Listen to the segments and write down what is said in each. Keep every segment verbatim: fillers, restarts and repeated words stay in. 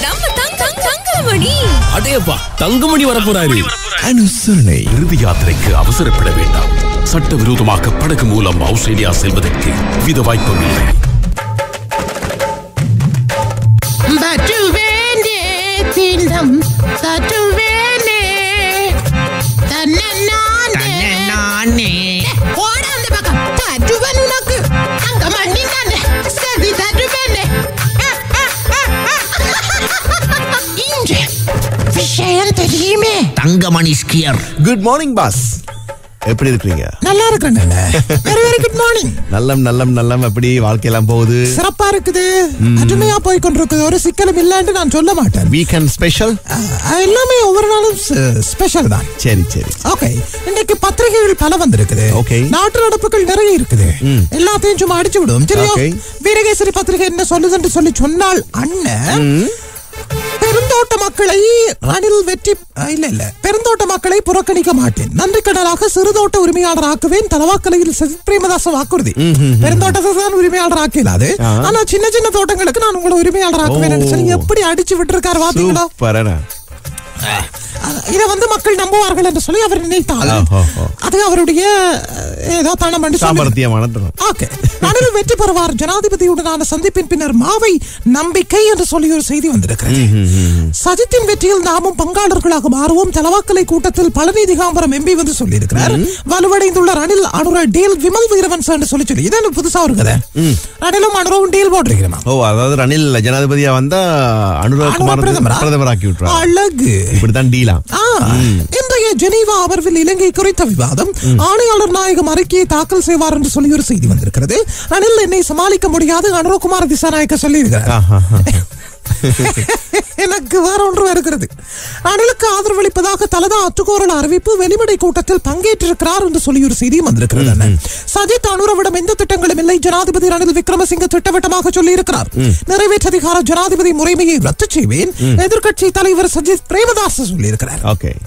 நம்ம தங்கம் தங்கமணி. அடேப்பா தங்கமணி வரப்போறாரு. அனுசரணை. இறுதி யாத்திரைக்கு அவசரப்பட வேண்டாம். சட்டவிரோதமாக படகு மூலம் ஆஸ்திரேலியா செல்வதற்கு வித வாய்ப்பும் இல்லை. தங்கமணி ஸ்கியர். Good morning boss. எப்படி இருக்கீங்க? நல்லா இருக்கேன். Very very good morning. நல்லம் நல்லம் நல்லம். எப்படி வாழ்க்கையெல்லாம் போகுது? சிறப்பா இருக்குது. அருமையா போய் கொண்டிருக்குது. ஒரு சிக்கலும் இல்லைன்னு நான் சொல்ல மாட்டேன். வீக்கெண்ட் ஸ்பெஷல் எல்லாமே ஒவ்வொரு நாளும் ஸ்பெஷல் தான். சரி சரி ஓகே. இன்னைக்கு பத்திரிகைகள் பல வந்திருக்குது. ஓகே. நாட்டு நடப்புகள் நிறைய இருக்குது. எல்லாத்தையும் சும்மா அடிச்சு விடுவோம். சரியா? வீரகேசரி பத்திரிகை என்ன சொல்லுதுன்னு சொல்லி சொன்னால் அண்ணன் பெருந்தோட்ட மக்களை ரணில் வெற்றி இல்ல இல்ல பெருந்தோட்ட மக்களை புறக்கணிக்க மாட்டேன், நன்றி கடலாக சிறுதோட்ட உரிமையாளர் ஆக்குவேன், தலவாக்கலையில் சஜித் பிரேமதாச வாக்குறுதி. பெருந்தோட்டத்தை தான் உரிமையாளர் ஆக்கலாது, ஆனா சின்ன சின்ன தோட்டங்களுக்கு நான் உங்களை உரிமையாளர் ஆக்குவேன் சொல்லி எப்படி அடிச்சு விட்டு இருக்காரு பாத்தீங்களா? இதை வந்து மக்கள் நம்புவார்கள் என்று சொல்லி அவர் நினைத்தார். அது அவருடைய ஏதோ பணம் ரணில் வெற்றி பெறுவார் ஜனாதிபதியுடனான சந்திப்பின் பின்னர் மாவை நம்பிக்கை என்று சொல்லி ஒரு செய்தி வந்திருக்கிறது. சஜித்தின் வெற்றியில் நாமும் பங்காளர்களாக மாறுவோம். தலவாக்கலை கூட்டத்தில் பழனி திகாம்பரம் எம்பி வந்து சொல்லி இருக்கிறார். வலுவடைந்துள்ள ரணில் அனுர டீல் விமல் வீரவன்ஸ் என்று சொல்லி சொல்லி இதை புதுசா இருக்குது. ரணிலும் அனுரவும் டீல் போட்டிருக்கிறோம். ஓ, அதாவது ரணில் ஜனாதிபதியா வந்தா அனுரகுமார் பிரதமராக்கி விட்டுறார். அழகு. இப்படிதான் டீலா. இன்றைய ஜெனீவா அமர்வில் இலங்கை குறித்த விவாதம். ஆணையாளர் நாயகம் அறிக்கையை தாக்கல் செய்வார் என்று சொல்லி ஒரு செய்தி வந்திருக்கிறது. ரணில் என்னை சமாளிக்க முடியாது அனுரகுமார் திசாநாயக்க சொல்லி இருக்கிறார். எனக்கு வேற ஒன்று இருக்கிறது. ரணிலுக்கு ஆதரவளிப்பதாக தலதா அத்துக்கோரல் அறிவிப்பு வெளிப்படை கூட்டத்தில் பங்கேற்றிருக்கிறார் என்று சொல்லி ஒரு செய்தியும் வந்திருக்கிறது. சஜித் அனுரவிடம் எந்த திட்டங்களும் இல்லை, ஜனாதிபதி ரணில் விக்ரமசிங்க திட்டவட்டமாக சொல்லி இருக்கிறார். நிறைவேற்றதிகார ஜனாதிபதி முறைமையை ரத்து செய்வேன், எதிர்கட்சி தலைவர் சஜித் பிரேமதாஸ் சொல்லி இருக்கிறார்.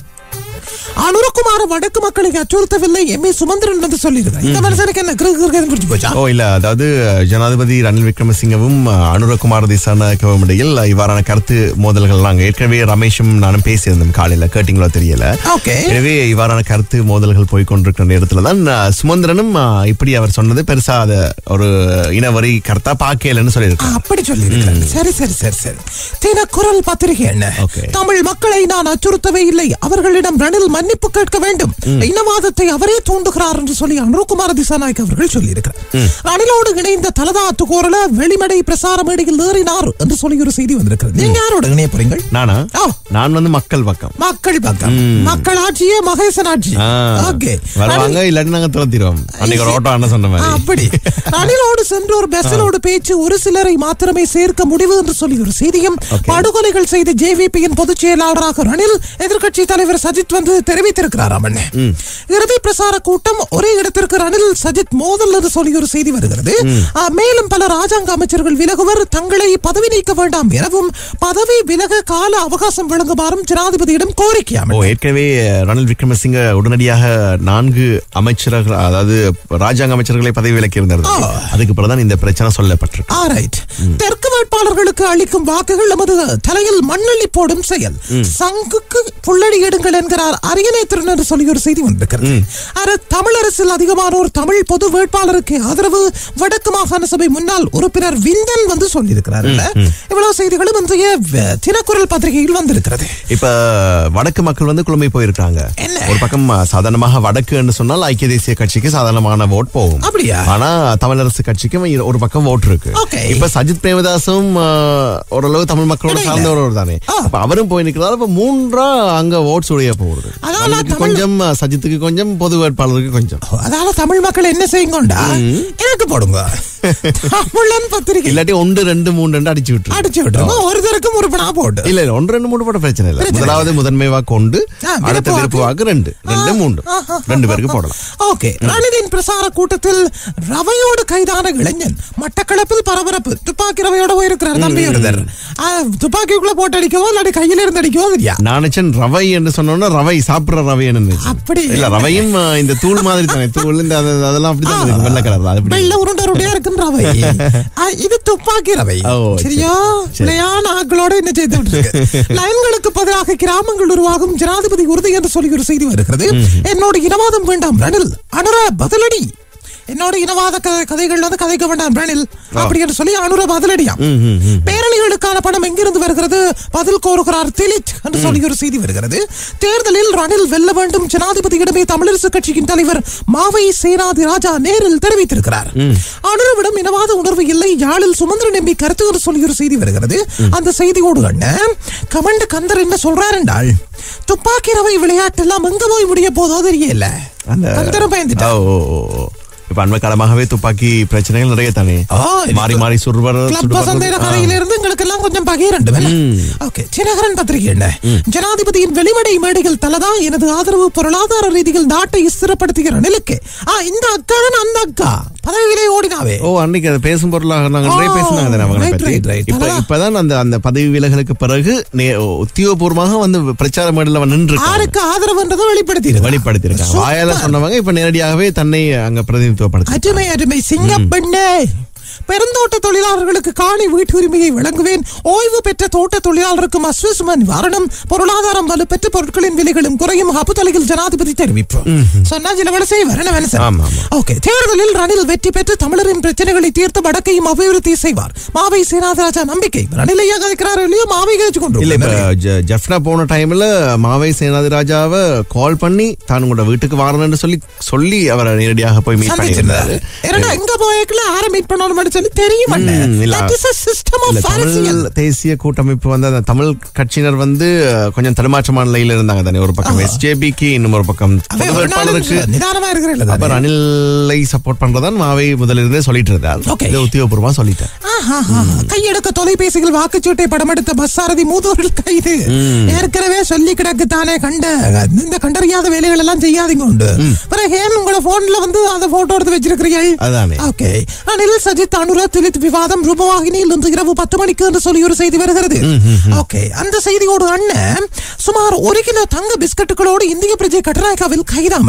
அனுரகுமார வடக்கு மக்களை அச்சுறுத்தவில்லை எம் ஏ சுமந்திரன் வந்து சொல்லியிருக்கார். இந்த மனுஷனுக்கு என்ன குறிச்சு போச்சா? ஓ இல்ல, அதாவது ஜனாதிபதி ரணில் விக்ரமசிங்கவும் அனுரகுமார் திசாநாயக்கவும் இடையில் இவ்வாறான கருத்து மோதல்கள் நாங்கள் ஏற்கனவே ரமேஷும் நானும் பேசியிருந்தோம் காலையில, கேட்டீங்களோ தெரியல. எனவே இவ்வாறான கருத்து மோதல்கள் போய்கொண்டிருக்கிற நேரத்துல தான் சுமந்திரனும் இப்படி அவர் சொன்னது பெருசா அத ஒரு இனவரி கருத்தா பாக்கலன்னு சொல்லியிருக்காரு. அப்படி சொல்லியிருக்காரு. சரி சரி சரி சரி. தினக்குரல் பத்திரிகை என்ன? தமிழ் மக்களை நான் அச்சுறுத்தவே இல்லை, அவர்களிடம் ரணில் மன்னிப்பு கேட்க வேண்டும், இனவாதத்தை அவரே தூண்டுகிறார் என்று சொல்லி அனுரகுமார திசாநாயக் அவர்கள் சொல்லியிருக்கிறார். ரணிலோடு இணைந்த தலதா அத்துக்கோரல வெளிமடை பிரசார மேடையில் ஏறினார் என்று சொல்லி ஒரு செய்தி வந்திருக்கிறது. நீங்க யாரோட இணைய போறீங்க? நானா? நான் வந்து மக்கள் பக்கம். மக்கள் பக்கம். மக்கள் ஆட்சியே மகேசன் ஆட்சி. ஓகே. வருவாங்க இல்லாட்டி நாங்க துரத்திடுவோம். அன்னைக்கு ஒரு ஓட்டோ அண்ணன் சொன்ன மாதிரி. அப்படி ரணிலோடு சென்று ஒரு பெசலோடு பேச்சு ஒரு சிலரை மாத்திரமே சேர்க்க முடிவு என்று சொல்லி ஒரு செய்தியும், படுகொலைகள் செய்த ஜேவிபியின் பொதுச் செயலாளராக ரணில் எதிர்கட்சி தலைவர் சஜித் வந்து தெரிவித்திருக்கிறார். இறுதி பிரசார கூட்டம் ஒரே இடத்திற்கு ரணில் சஜித் மோதல் என்று சொல்லி ஒரு செய்தி வருகிறது. மேலும் பல ராஜாங்க அமைச்சர்கள் விலகுவர், தங்களை பதவி நீக்க வேண்டாம் எனவும் பதவி விலக கால அவகாசம் வழங்குமாறும் ஜனாதிபதியிடம் கோரிக்கை. ஏற்கனவே ரணில் விக்ரமசிங்க உடனடியாக நான்கு அமைச்சர்கள், அதாவது ராஜாங்க அமைச்சர்களை பதவி விலக்கி இருந்தார். அதுக்கு பிறகுதான் இந்த பிரச்சனை சொல்லப்பட்டிருக்கு. தெற்கு வேட்பாளர்களுக்கு அளிக்கும் வாக்குகள் நமது தலையில் மண்ணள்ளி போடும் செயல், சங்குக்கு புள்ளடி எடுங்கள் என்கிறார் அரியநேத்திரன் என்று சொல்லி ஒரு செய்தி வந்திருக்கிறது. தமிழரசில் அதிகமானோர் தமிழ் பொது வேட்பாளருக்கு ஆதரவு, வடக்கு மாகாண சபை முன்னாள் உறுப்பினர் விந்தன் வந்து சொல்லியிருக்கிறார். இவ்வளவு செய்திகளும் இன்றைய தினக்குரல் பத்திரிகையில் வந்திருக்கிறது. இப்ப வடக்கு மக்கள் வந்து குழம்பி போயிருக்காங்க. ஒரு பக்கம் சாதாரணமாக வடக்கு என்று சொன்னால் ஐக்கிய தேசிய கட்சிக்கு சாதாரணமான ஓட் போகும். அப்படியா? ஆனா தமிழரசு கட்சிக்கும் ஒரு பக்கம் ஓட்டு இருக்கு. இப்ப சஜித் பிரேமதாசும் ஓரளவு தமிழ் மக்களோட சார்ந்தவர் தானே, அவரும் போய் நிற்கிறார். இப்ப மூன்றா அங்க ஓட்ஸ் உடைய போகுது. கொஞ்சம் சஜித்துக்கு கொஞ்சம் பொது வேட்பாளருக்கு கொஞ்சம். அதால தமிழ் மக்கள் என்ன செய்யுங்கண்டா எனக்கு போடுங்க. தமிழன் பத்திரிகை இல்லாட்டி ஒன்று ரெண்டு மூணு ரெண்டு அடிச்சு விட்டு அடிச்சு விட்டுருங்க. ஒருத்தருக்கும் ஒரு பணா போட்டு இல்ல இல்ல ஒன்று ரெண்டு மூணு போட பிரச்சனை இல்லை. முதலாவது முதன்மை வாக்கு கொண்டு அடுத்த விருப்பு வாக்கு ரெண்டு ரெண்டு மூன்று ரெண்டு பேருக்கு போடலாம். ஓகே. ரணிலின் பிரசார கூட்டத்தில் ரவையோடு கைதான இளைஞன் மட்டக்களப்பில் பரபரப்பு. துப்பாக்கி ரவையோட போயிருக்கிறார் தம்பி ஒருத்தர். துப்பாக்கிக்குள்ள போட்டு அடிக்கவோ இல்லாட்டி கையில இருந்து அடிக்கவோ இல்லையா? நான் ரவை என்று சொன்னோன்னா ரவை சாப்பிடுற ரவை என்ன அப்படி இல்ல, ரவையும் இந்த தூள் மாதிரி தானே, தூள் இந்த அதெல்லாம் அப்படிதான் இருக்கு, வெள்ளை கலர் தான், வெள்ளை உருண்டை உருண்டையா இருக்கும் ரவை. இது துப்பாக்கி ரவை. சரியா? நிலையான ஆக்களோட என்ன செய்து விட்டுருக்கு. லைன்களுக்கு பதிலாக கிராமங்கள் உருவாகும் ஜனாதிபதி உறுதி என்று சொல்லி ஒரு செய்தி வருகிறது. என்னோட இனவாதம் வேண்டாம் ரணில், அனுர பதிலடி. என்னோட இனவாத கதைகள் வந்து கதைக்க வேண்டாம் ரணில் அப்படி என்று சொல்லி அனுர பதிலடியாம். பேரணிகளுக்கான பணம் எங்கிருந்து வருகிறது, பதில் கோருகிறார் திலித் என்று சொல்லி ஒரு செய்தி வருகிறது. தேர்தலில் ரணில் வெல்ல வேண்டும், ஜனாதிபதியிடமே தமிழரசு கட்சியின் தலைவர் மாவை சேனாதி ராஜா நேரில் தெரிவித்திருக்கிறார். அனுரவிடம் இனவாத உணர்வு இல்லை, யாழில் சுமந்திரன் எம்பி கருத்து என்று சொல்லி ஒரு செய்தி வருகிறது. அந்த செய்தியோடு அண்ணன் கமண்ட் கந்தர் என்ன சொல்றார் என்றால், துப்பாக்கி ரவை விளையாட்டு எல்லாம் எங்க போய் முடிய போதோ தெரியல, கந்தரும் பயந்துட்டா. இப்ப அண்மை காலமாகவே துப்பாக்கி பிரச்சனைகள் நிறைய தானே, மாறி மாறி சுடுவர் கதையிலிருந்து எங்களுக்கு எல்லாம் கொஞ்சம் பகிரண்டு. ஓகே, தினகரன் பத்திரிகை என்ன, ஜனாதிபதியின் வெளிவடை மேடைகள் தலதான் எனது ஆதரவு பொருளாதார ரீதியில் நாட்டை ஸ்திரப்படுத்துகிற நிலைக்கு இந்த அக்கா தான் அந்த அக்கா பதவியிலே ஓடினாவே. ஓ, அன்னைக்கு அதை பேசும் பொருளாக நாங்க நிறைய பேசினாங்க. இப்பதான் அந்த அந்த பதவி விலகலுக்கு பிறகு உத்தியோகபூர்வமாக வந்து பிரச்சார மேடையில் நின்று யாருக்கு ஆதரவுன்றதை வெளிப்படுத்தி வெளிப்படுத்திருக்காங்க. வாயால சொன்னவங்க இப்ப நேரடியாகவே தன்னை அங்க பிரதிநிதித்துவப்படுத்த. அருமை அருமை சிங்கப்பெண்ணே, பெருந்தோட்ட தொழிலாளர்களுக்கு காணி வீட்டுரிமையை வழங்குவேன், ஓய்வு பெற்ற தோட்ட தொழிலாளருக்கு அஸ்வசும நிவாரணம், பொருளாதாரம் வலுப்பெற்ற பொருட்களின் விலைகளும் குறையும் அபுதலையில் ஜனாதிபதி தெரிவிப்பு சொன்னா சில வேலை செய்வார். ஓகே, தேர்தலில் ரணில் வெற்றி பெற்று தமிழரின் பிரச்சனைகளை தீர்த்து வடக்கையும் அபிவிருத்தி செய்வார் மாவை சேனாதிராஜா நம்பிக்கை. ரணிலையா கதைக்கிறார் இல்லையோ, மாவை கழிச்சு கொண்டு ஜெஃப்னா போன டைம்ல மாவை சேனாதிராஜாவை கால் பண்ணி தான் உங்களோட வீட்டுக்கு வரணும்னு சொல்லி சொல்லி அவரை நேரடியாக போய் மீட் பண்ணியிருந்தாரு. எங்க போய்க்கல ஆர மீட் பண்ணணும் தேசிய கூட்டமைப்பு வந்து தமிழ் கட்சியினர் வந்து கொஞ்சம் தடுமாற்றமான நிலையில் இருந்தாங்க தானே. ஒரு பக்கம் எஸ்ஜேபிக்கு, இன்னும் ஒரு பக்கம் ரணிலை சப்போர்ட் பண்றதான் மாவை முதலிருந்தே சொல்லிட்டு இருந்தார். உத்தியோகபூர்வமா சொல்லிட்டார். கையெடுக்க தொலைபேசிகள் வாக்குச்சீட்டை படமெடுத்த பஸ்சாரதி மூதூரில் கைது. ஏற்கனவே சொல்லி கிடக்கு தானே கண்ட இந்த கண்டறியாத வேலைகள் எல்லாம் செய்யாதீங்க உண்டு. பிறகு உங்களோட போன்ல வந்து அந்த போட்டோ எடுத்து வச்சிருக்கிறீர்கள். ஓகே, அனில் சஜித் அனுர திலித் விவாதம் ரூபவாகினியில் இன்று இரவு பத்து மணிக்கு என்று சொல்லி ஒரு செய்தி வருகிறது. ஓகே, அந்த செய்தியோடு அண்ணன் சுமார் ஒரு கிலோ தங்க பிஸ்கட்டுகளோடு இந்திய பிரஜை கட்டநாயக்காவில் கைதாம்.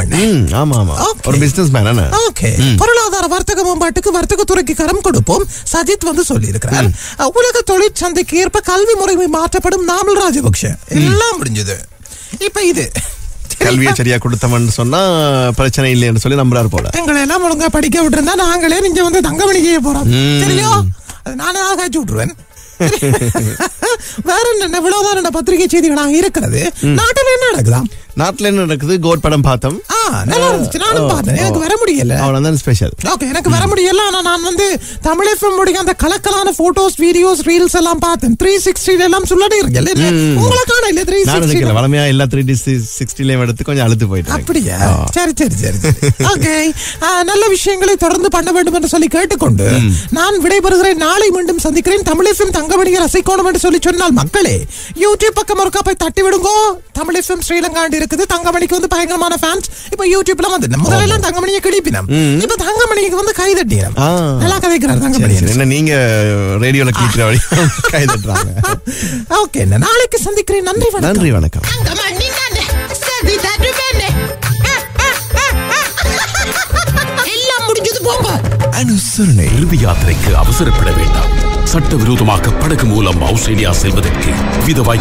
பொருளாதார வர்த்தக மேம்பாட்டுக்கு வர்த்தகத்துறைக்கு கரம் கொடுப்போம் சஜித் வந்து சொல்லி இருக்கிறார். உலக தொழிற்சந்தைக்கு ஏற்ப கல்வி முறைமை மாற்றப்படும் நாமல் ராஜபக்ஷ எல்லாம் முடிஞ்சது. இப்ப இது கல்வியை சரியா கொடுத்தவன் சொன்னா பிரச்சனை இல்லைன்னு சொல்லி நம்புறாரு போல. எங்களை எல்லாம் ஒழுங்கா படிக்க விட்டுருந்தா நாங்களே நீங்க வந்து தங்கமணி செய்ய போறோம். சரியோ, நானே காய்ச்சி விட்டுருவேன். வேற என்ன விழாதார பத்திரிகை செய்திகளாக இருக்கிறது. நாட்டில் என்ன நடக்குதாம்? நாட்டுல என்ன நடக்குது? கோட் படம் பார்த்தோம். நல்லா இருந்துச்சு, நானும் பார்த்தேன். எனக்கு வர முடியல, அவ்வளவுதான் ஸ்பெஷல். ஓகே, எனக்கு வர முடியல. ஆனா நான் வந்து தமிழ் எஃப்எம் உடைய அந்த கலக்கலான போட்டோஸ், வீடியோஸ், ரீல்ஸ் எல்லாம் பார்த்தேன். த்ரீ சிக்ஸ்டி எல்லாம் சொல்லி இருக்கல. உங்களை காண இல்ல த்ரீ சிக்ஸ்டி வளமையா எல்லா த்ரீ சிக்ஸ்டிலையும் எடுத்து கொஞ்சம் அழுத்து போயிட்டு. அப்படியா? சரி சரி சரி. ஓகே, நல்ல விஷயங்களை தொடர்ந்து பண்ண வேண்டும் என்று சொல்லி கேட்டுக்கொண்டு நான் விடைபெறுகிறேன். நாளை மீண்டும் சந்திக்கிறேன். தமிழ் எஃப்எம் தங்கமணியை ரசிக்கணும் என்று சொல்லி சொன்னால் மக்களே யூடியூப் பக்கம் ஒருக்கா போய் தட்டி விடுங்கோ. தமிழ் எஃப்எம் ஸ்ரீலங்கா இருக்குது. தங்கமணிக்கு வந்து பயங்கரமான ஃபேன்ஸ் இப்ப யூடியூப்ல வந்து முதல்ல தங்கமணியை கிளிப்பினோம், இப்ப தங்கமணிக்கு வந்து கை தட்டினோம். நல்லா கதைக்கிறார் தங்கமணி. என்ன நீங்க ரேடியோல கிளிக்கிற வழி கை தட்டுறாங்க. ஓகே, நாளைக்கு சந்திக்கிறேன். நன்றி வணக்கம். நன்றி வணக்கம். எல்லாம் முடிஞ்சது, போங்க. அனுசரணை. இறுதி யாத்திரைக்கு அவசரப்பட வேண்டாம். சட்டவிரோதமாக படகு மூலம் ஆஸ்திரேலியா செல்வதற்கு வித